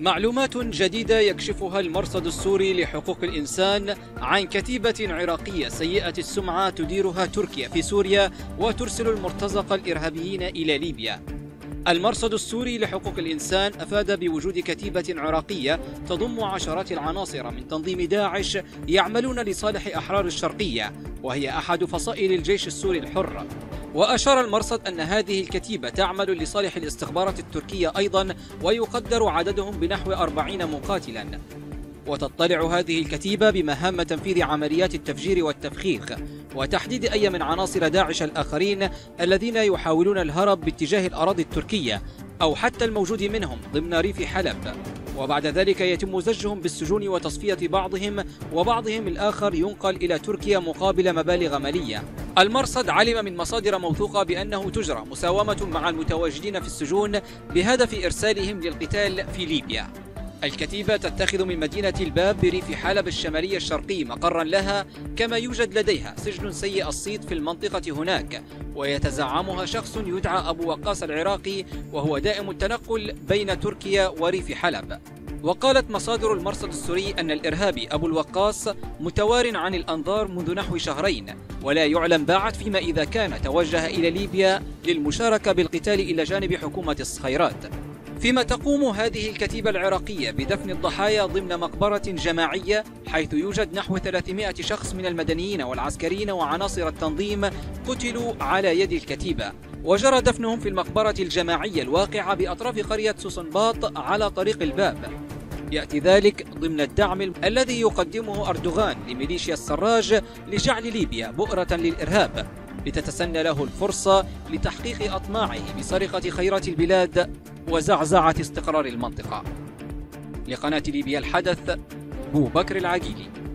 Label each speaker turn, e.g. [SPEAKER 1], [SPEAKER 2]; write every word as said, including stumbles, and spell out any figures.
[SPEAKER 1] معلومات جديدة يكشفها المرصد السوري لحقوق الإنسان عن كتيبة عراقية سيئة السمعة تديرها تركيا في سوريا وترسل المرتزقة الإرهابيين إلى ليبيا. المرصد السوري لحقوق الإنسان أفاد بوجود كتيبة عراقية تضم عشرات العناصر من تنظيم داعش يعملون لصالح أحرار الشرقية، وهي أحد فصائل الجيش السوري الحر. وأشار المرصد أن هذه الكتيبة تعمل لصالح الاستخبارات التركية أيضا، ويقدر عددهم بنحو أربعين مقاتلا. وتطلع هذه الكتيبة بمهام تنفيذ عمليات التفجير والتفخيخ وتحديد أي من عناصر داعش الآخرين الذين يحاولون الهرب باتجاه الأراضي التركية أو حتى الموجود منهم ضمن ريف حلب، وبعد ذلك يتم زجهم بالسجون وتصفية بعضهم، وبعضهم الآخر ينقل إلى تركيا مقابل مبالغ مالية. المرصد علم من مصادر موثوقة بأنه تجرى مساومة مع المتواجدين في السجون بهدف إرسالهم للقتال في ليبيا. الكتيبة تتخذ من مدينة الباب بريف حلب الشمالي الشرقي مقرا لها، كما يوجد لديها سجن سيء الصيت في المنطقة هناك، ويتزعمها شخص يدعى أبو وقاص العراقي، وهو دائم التنقل بين تركيا وريف حلب. وقالت مصادر المرصد السوري أن الإرهابي أبو الوقاص متوار عن الأنظار منذ نحو شهرين، ولا يعلم بعد فيما إذا كان توجه إلى ليبيا للمشاركة بالقتال إلى جانب حكومة الصخيرات. فيما تقوم هذه الكتيبة العراقية بدفن الضحايا ضمن مقبرة جماعية، حيث يوجد نحو ثلاثمائة شخص من المدنيين والعسكريين وعناصر التنظيم قتلوا على يد الكتيبة، وجرى دفنهم في المقبرة الجماعية الواقعة بأطراف قرية سوسنباط على طريق الباب. يأتي ذلك ضمن الدعم الذي يقدمه أردوغان لميليشيا السراج لجعل ليبيا بؤرة للإرهاب، لتتسنى له الفرصة لتحقيق أطماعه بسرقة خيرات البلاد وزعزعة استقرار المنطقة. لقناة ليبيا الحدث، بو بكر العقيلي.